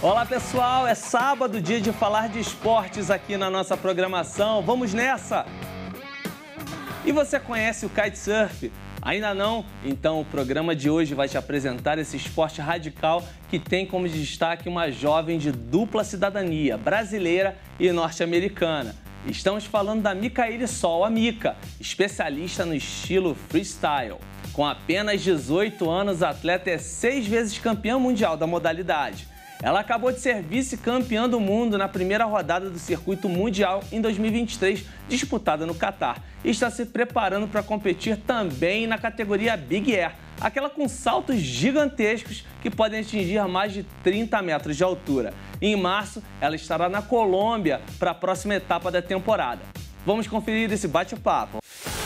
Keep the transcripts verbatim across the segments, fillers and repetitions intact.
Olá pessoal, é sábado, dia de falar de esportes aqui na nossa programação. Vamos nessa! E você conhece o kitesurf? Ainda não? Então o programa de hoje vai te apresentar esse esporte radical que tem como destaque uma jovem de dupla cidadania, brasileira e norte-americana. Estamos falando da Micaele Sol, a Mica, especialista no estilo freestyle. Com apenas dezoito anos, a atleta é seis vezes campeã mundial da modalidade. Ela acabou de ser vice-campeã do mundo na primeira rodada do Circuito Mundial em dois mil e vinte e três, disputada no Catar, e está se preparando para competir também na categoria Big Air, aquela com saltos gigantescos que podem atingir mais de trinta metros de altura. E em março, ela estará na Colômbia para a próxima etapa da temporada. Vamos conferir esse bate-papo.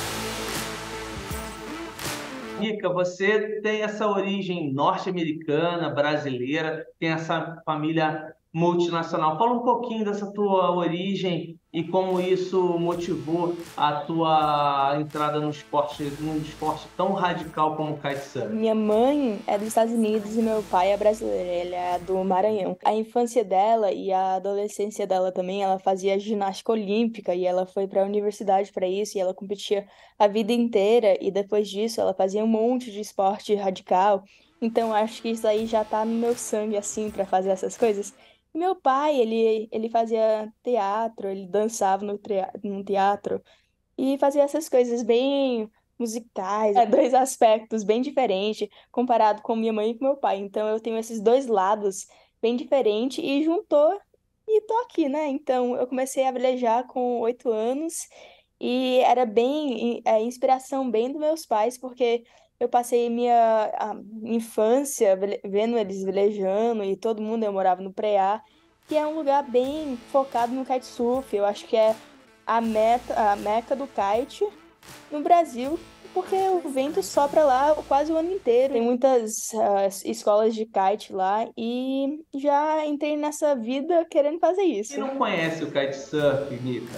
Mica, você tem essa origem norte-americana, brasileira, tem essa família multinacional. Fala um pouquinho dessa tua origem e como isso motivou a tua entrada no esporte, num esporte tão radical como o kitesurf. Minha mãe é dos Estados Unidos e meu pai é brasileiro, ele é do Maranhão. A infância dela e a adolescência dela também, ela fazia ginástica olímpica e ela foi para a universidade para isso e ela competia a vida inteira e depois disso ela fazia um monte de esporte radical. Então acho que isso aí já tá no meu sangue assim para fazer essas coisas. Meu pai, ele, ele fazia teatro, ele dançava no, trea- no teatro e fazia essas coisas bem musicais. É dois aspectos bem diferentes comparado com minha mãe e com meu pai. Então eu tenho esses dois lados bem diferentes e juntou e tô aqui, né? Então eu comecei a velejar com oito anos e era bem é, inspiração bem dos meus pais, porque eu passei minha a infância vele- vendo eles velejando e todo mundo, eu morava no Preá, que é um lugar bem focado no kitesurf. Eu acho que é a meta, a meca do kite no Brasil, porque o vento sopra lá quase o ano inteiro. Tem muitas ah, escolas de kite lá e já entrei nessa vida querendo fazer isso. Quem não conhece o kitesurf, Mica,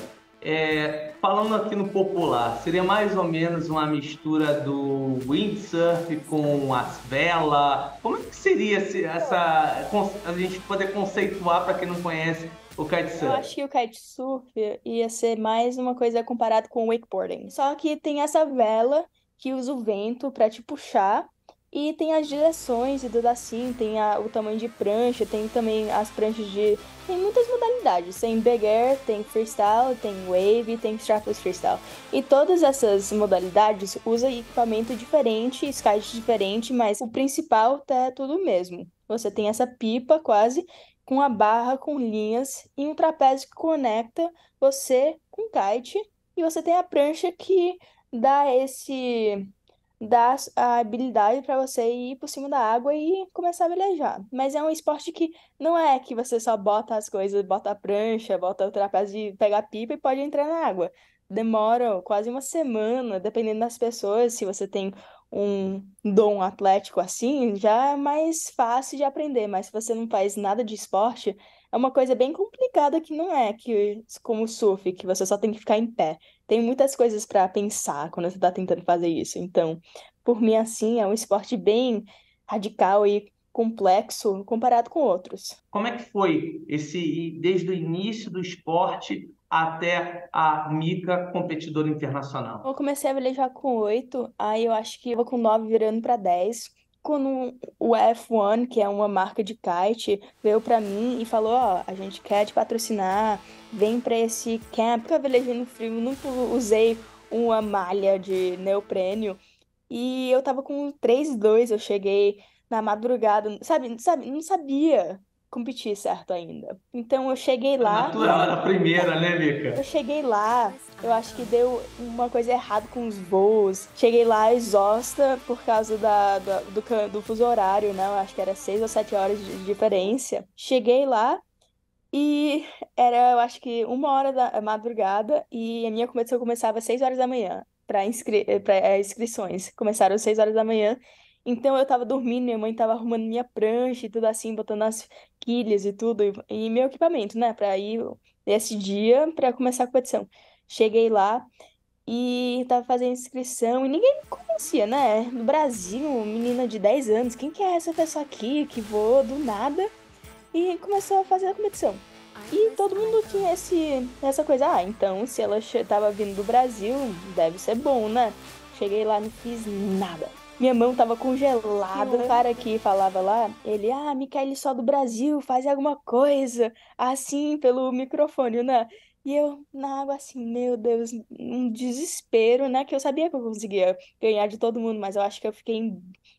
é, falando aqui no popular, seria mais ou menos uma mistura do windsurf com as velas? Como é que seria esse- essa, a gente poder conceituar para quem não conhece o Eu kitesurf? acho que o kitesurf ia ser mais uma coisa comparada com o wakeboarding. Só que tem essa vela que usa o vento para te puxar e tem as direções e tudo assim, tem a- o tamanho de prancha, tem também as pranchas de... Tem muitas modalidades, tem big air, tem freestyle, tem wave, tem strapless freestyle. E todas essas modalidades usam equipamento diferente, skate diferente, mas o principal tá é tudo o mesmo. Você tem essa pipa quase com a barra com linhas e um trapézio que conecta você com o kite e você tem a prancha que dá esse dá a habilidade para você ir por cima da água e começar a velejar. Mas é um esporte que não é que você só bota as coisas, bota a prancha, bota o trapézio e pega a pipa e pode entrar na água. Demora quase uma semana, dependendo das pessoas. Se você tem um dom atlético assim, já é mais fácil de aprender. Mas se você não faz nada de esporte, é uma coisa bem complicada que não é que como o surf, que você só tem que ficar em pé. Tem muitas coisas para pensar quando você está tentando fazer isso. Então, por mim, assim, é um esporte bem radical e complexo comparado com outros. Como é que foi esse, desde o início do esporte até a Mica competidora internacional? Eu comecei a velejar com oito, aí eu acho que eu vou com nove virando para dez. Quando o F um, que é uma marca de kite, veio para mim e falou: Ó, a gente quer te patrocinar, vem para esse camp. Eu velejei no frio, nunca usei uma malha de neoprênio. E eu tava com três dois, eu cheguei na madrugada, sabe, sabe, não sabia competir certo ainda. Então eu cheguei É lá, natural, era a primeira, né, Mica? eu cheguei lá, eu acho que deu uma coisa errada com os voos. Cheguei lá exausta por causa da, da- do, can- do fuso horário, né? Eu acho que era seis ou sete horas de diferença. Cheguei lá e era, eu acho que uma hora da madrugada e a minha competição começava às seis horas da manhã para inscri para inscrições. Começaram às seis horas da manhã. Então eu tava dormindo, minha mãe tava arrumando minha prancha e tudo assim, botando as quilhas e tudo, e, e meu equipamento, né, para ir nesse dia para começar a competição. Cheguei lá e tava fazendo inscrição e ninguém me conhecia, né? No Brasil, menina de dez anos, quem que é essa pessoa aqui que voa do nada? e começou a fazer a competição. E todo mundo tinha esse, essa coisa, ah, então se ela estava vindo do Brasil, deve ser bom, né? Cheguei lá, não fiz nada. Minha mão tava congelada. O cara que falava lá, ele, ah, Micaele só do Brasil, faz alguma coisa, assim, pelo microfone, né? E eu, na água, assim, meu Deus, um desespero, né? Que eu sabia que eu conseguia ganhar de todo mundo, mas eu acho que eu fiquei em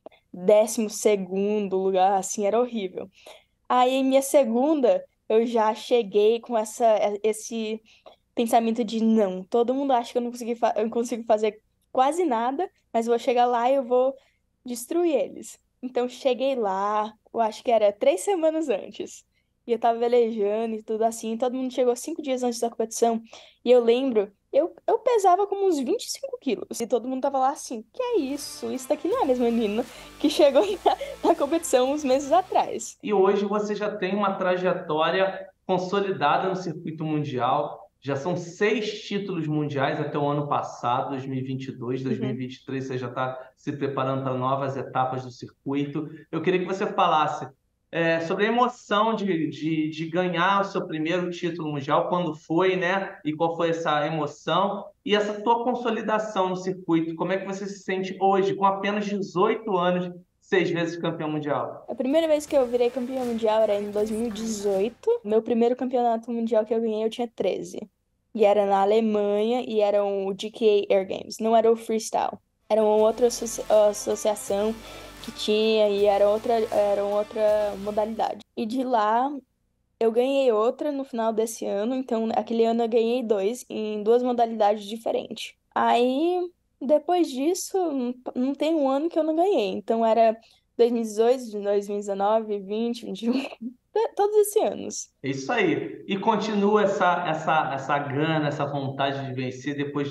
décimo segundo lugar, assim, era horrível. Aí, em minha segunda, eu já cheguei com essa, esse pensamento de não, todo mundo acha que eu não consegui fa- eu consigo fazer quase nada, mas eu vou chegar lá e eu vou destruir eles. Então, cheguei lá, eu acho que era três semanas antes. E eu tava velejando e tudo assim. Todo mundo chegou cinco dias antes da competição. E eu lembro, eu, eu pesava como uns vinte e cinco quilos. E todo mundo tava lá assim, que é isso? Isso daqui não é a mesma menina que chegou na, na competição uns meses atrás. E hoje você já tem uma trajetória consolidada no circuito mundial. Já são seis títulos mundiais até o ano passado, dois mil e vinte e dois, Uhum. dois mil e vinte e três, você já está se preparando para novas etapas do circuito. Eu queria que você falasse é, sobre a emoção de, de, de ganhar o seu primeiro título mundial, quando foi, né? E qual foi essa emoção e essa tua consolidação no circuito. Como é que você se sente hoje, com apenas dezoito anos, seis vezes campeão mundial? A primeira vez que eu virei campeã mundial era em dois mil e dezoito. Meu primeiro campeonato mundial que eu ganhei, eu tinha treze. E era na Alemanha e era o G K Air Games, não era o freestyle. Era uma outra associa- associação que tinha e era outra, era outra modalidade. E de lá eu ganhei outra no final desse ano, então aquele ano eu ganhei dois em duas modalidades diferentes. Aí depois disso, não não tem um ano que eu não ganhei. Então era dois mil e dezoito, dois mil e dezenove, vinte, vinte e um, todos esses anos. É isso aí. E continua essa, essa, essa gana, essa vontade de vencer depois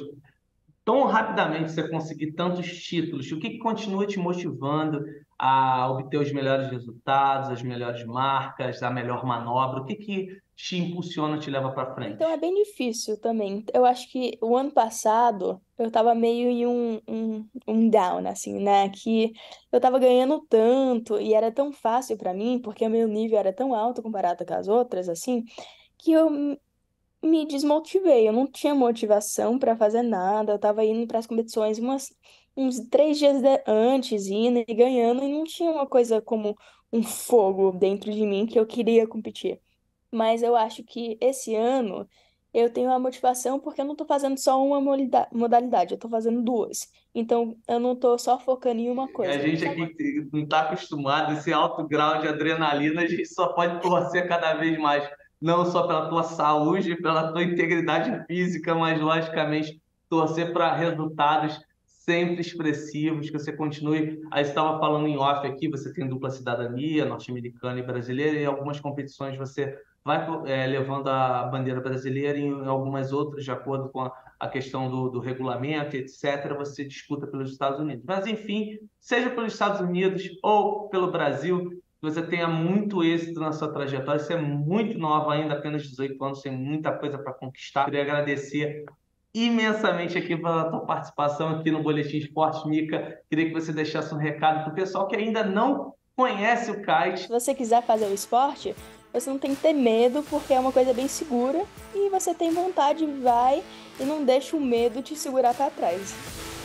tão rapidamente você conseguir tantos títulos. O que que continua te motivando a obter os melhores resultados, as melhores marcas, a melhor manobra? O que que te impulsiona, te leva para Então é frente? bem difícil também. Eu acho que o ano passado eu tava meio em um, um, um down, assim, né? Que eu tava ganhando tanto e era tão fácil pra mim, porque o meu nível era tão alto comparado com as outras, assim, que eu m- me desmotivei. Eu não tinha motivação pra fazer nada. Eu tava indo pras competições umas, uns três dias de- antes, indo e ganhando, e não tinha uma coisa como um fogo dentro de mim que eu queria competir. Mas eu acho que esse ano eu tenho a motivação porque eu não tô fazendo só uma molida- modalidade, eu tô fazendo duas. Então eu não tô só focando em uma A coisa. gente aqui que não está acostumado a esse alto grau de adrenalina, a gente só pode torcer cada vez mais, não só pela tua saúde, pela tua integridade física, mas logicamente torcer para resultados sempre expressivos, que você continue. Aí você estava falando em off aqui, você tem dupla cidadania, norte-americana e brasileira, e em algumas competições você vai é, levando a bandeira brasileira, e em algumas outras, de acordo com a a questão do, do regulamento, etcétera, você disputa pelos Estados Unidos. Mas, enfim, seja pelos Estados Unidos ou pelo Brasil, que você tenha muito êxito na sua trajetória. Você é muito nova ainda, apenas dezoito anos, tem muita coisa para conquistar. Queria agradecer imensamente aqui pela tua participação aqui no Boletim Esporte, Mica. Queria que você deixasse um recado para o pessoal que ainda não conhece o Se kite. você quiser fazer o esporte, você não tem que ter medo, porque é uma coisa bem segura e você tem vontade, vai e não deixa o medo te segurar para trás.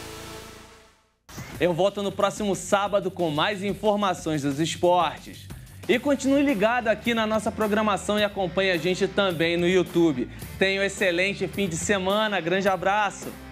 Eu volto no próximo sábado com mais informações dos esportes. E continue ligado aqui na nossa programação e acompanhe a gente também no YouTube. Tenha um excelente fim de semana. Grande abraço!